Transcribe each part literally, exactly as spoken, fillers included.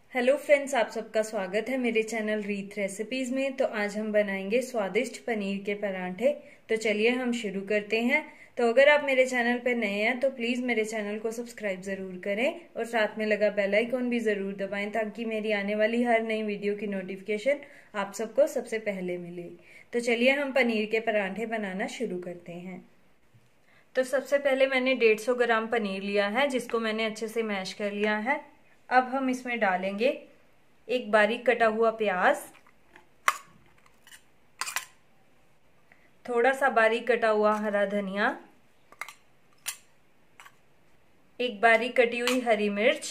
Hello friends, आप सबका स्वागत है मेरे चैनल रीत रेसिपीज में। तो आज हम बनाएंगे स्वादिष्ट पनीर के परांठे। तो चलिए हम शुरू करते हैं। तो अगर आप मेरे चैनल पर नए हैं तो प्लीज मेरे चैनल को सब्सक्राइब जरूर करें और साथ में लगा बेल आइकॉन भी जरूर दबाएं ताकि मेरी आने वाली हर नई वीडियो की नोटिफिकेशन आप सबको सबसे पहले मिले। तो चलिए हम पनीर के परांठे बनाना शुरू करते हैं। तो सबसे पहले मैंने डेढ़ सौ ग्राम पनीर लिया है जिसको मैंने अच्छे से मैश कर लिया है। अब हम इसमें डालेंगे एक बारीक कटा हुआ प्याज, थोड़ा सा बारीक कटा हुआ हरा धनिया, एक बारीक कटी हुई हरी मिर्च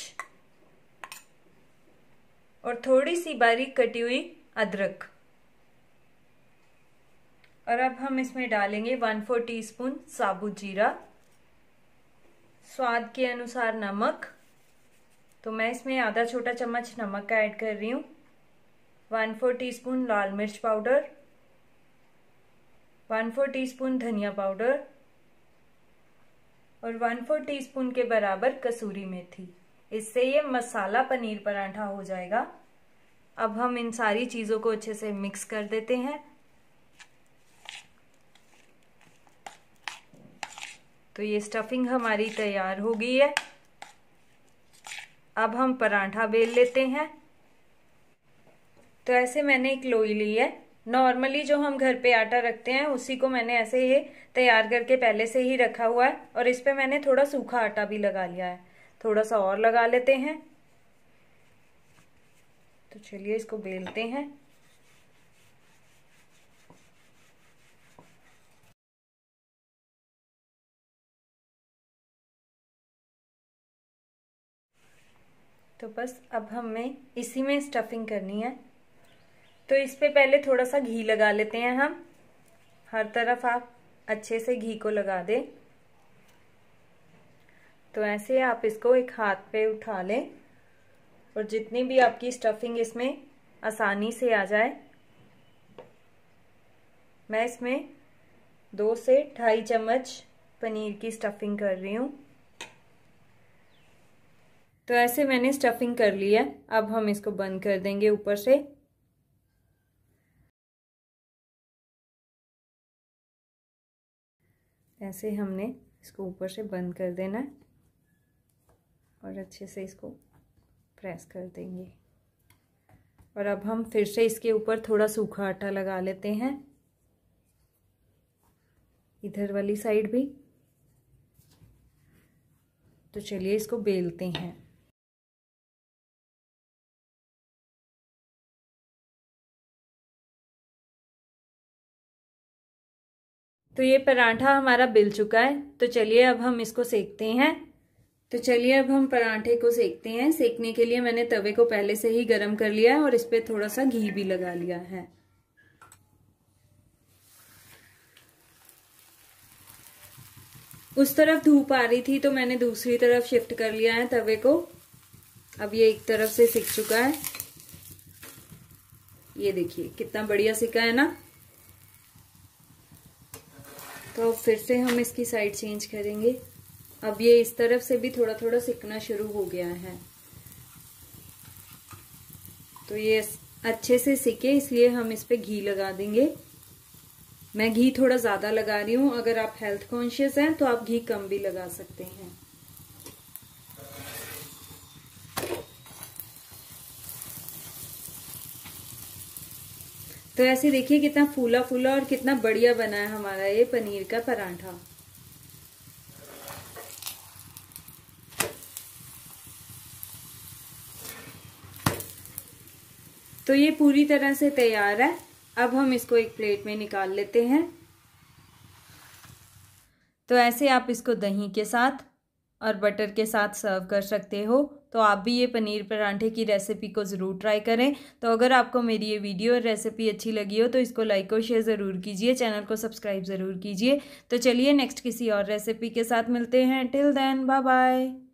और थोड़ी सी बारीक कटी हुई अदरक। और अब हम इसमें डालेंगे वन फोर टीस्पून साबुत जीरा, स्वाद के अनुसार नमक, तो मैं इसमें आधा छोटा चम्मच नमक का ऐड कर रही हूँ, वन फोर टीस्पून लाल मिर्च पाउडर, वन फोर टीस्पून धनिया पाउडर और वन फोर टीस्पून के बराबर कसूरी मेथी। इससे ये मसाला पनीर परांठा हो जाएगा। अब हम इन सारी चीजों को अच्छे से मिक्स कर देते हैं। तो ये स्टफिंग हमारी तैयार हो गई है। अब हम परांठा बेल लेते हैं। तो ऐसे मैंने एक लोई ली है। नॉर्मली जो हम घर पे आटा रखते हैं उसी को मैंने ऐसे ही तैयार करके पहले से ही रखा हुआ है और इस पे मैंने थोड़ा सूखा आटा भी लगा लिया है। थोड़ा सा और लगा लेते हैं। तो चलिए इसको बेलते हैं। तो बस अब हमें इसी में स्टफिंग करनी है। तो इस पे पहले थोड़ा सा घी लगा लेते हैं हम। हर तरफ आप अच्छे से घी को लगा दें। तो ऐसे आप इसको एक हाथ पे उठा लें और जितनी भी आपकी स्टफिंग इसमें आसानी से आ जाए। मैं इसमें दो से ढाई चम्मच पनीर की स्टफिंग कर रही हूँ। तो ऐसे मैंने स्टफिंग कर ली है। अब हम इसको बंद कर देंगे ऊपर से। ऐसे हमने इसको ऊपर से बंद कर देना है और अच्छे से इसको प्रेस कर देंगे। और अब हम फिर से इसके ऊपर थोड़ा सूखा आटा लगा लेते हैं, इधर वाली साइड भी। तो चलिए इसको बेलते हैं। तो ये परांठा हमारा बिल चुका है। तो चलिए अब हम इसको सेकते हैं। तो चलिए अब हम परांठे को सेकते हैं। सेकने के लिए मैंने तवे को पहले से ही गरम कर लिया है और इस पे थोड़ा सा घी भी लगा लिया है। उस तरफ धूप आ रही थी तो मैंने दूसरी तरफ शिफ्ट कर लिया है तवे को। अब ये एक तरफ से सिक चुका है। ये देखिए कितना बढ़िया सिका है ना। तो अब फिर से हम इसकी साइड चेंज करेंगे। अब ये इस तरफ से भी थोड़ा थोड़ा सिकना शुरू हो गया है। तो ये अच्छे से सिके इसलिए हम इस पे घी लगा देंगे। मैं घी थोड़ा ज्यादा लगा रही हूँ। अगर आप हेल्थ कॉन्शियस हैं तो आप घी कम भी लगा सकते हैं। तो ऐसे देखिए कितना फूला फूला और कितना बढ़िया बना है हमारा ये पनीर का परांठा। तो ये पूरी तरह से तैयार है। अब हम इसको एक प्लेट में निकाल लेते हैं। तो ऐसे आप इसको दही के साथ और बटर के साथ सर्व कर सकते हो। तो आप भी ये पनीर परांठे की रेसिपी को ज़रूर ट्राई करें। तो अगर आपको मेरी ये वीडियो और रेसिपी अच्छी लगी हो तो इसको लाइक और शेयर ज़रूर कीजिए, चैनल को सब्सक्राइब ज़रूर कीजिए। तो चलिए नेक्स्ट किसी और रेसिपी के साथ मिलते हैं। Till then bye bye.